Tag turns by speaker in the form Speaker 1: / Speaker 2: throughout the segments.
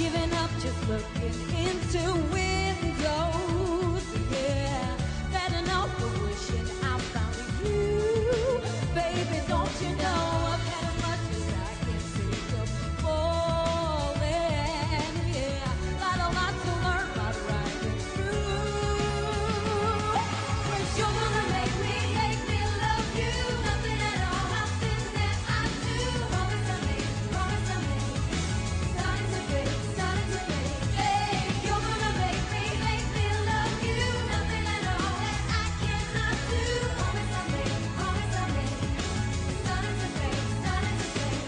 Speaker 1: giving up, just looking into windows. Yeah, fed enough of wishing I found you. Baby, don't you know I've had as much as I can take of falling. Yeah, got a lot to learn about riding through. First you're gonna make me love you. Nothing at all, nothing that I do. Promise I made, promise I made. Starting to fade, starting to fade. Hey, you're gonna make me love you. Nothing at all that I cannot do. Promise I made, promise I made. Starting to fade, starting to fade.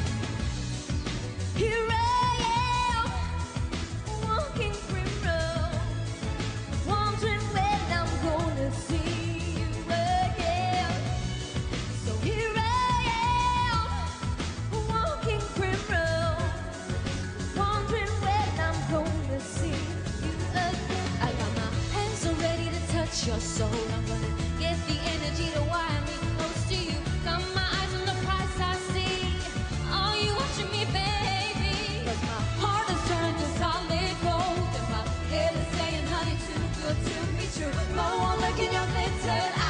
Speaker 1: Here I am, walking primrose, wondering when I'm gonna see you again. So here I am, walking primrose, wondering when I'm gonna see you again. I got my hands so ready to touch your soul. I'm gonna get the energy to wire me close to you. Got my eyes on the price I see. Are you watching me, baby? 'Cause my heart is turning to solid gold, and my head is saying, honey, too good to be true. No one look in your glittered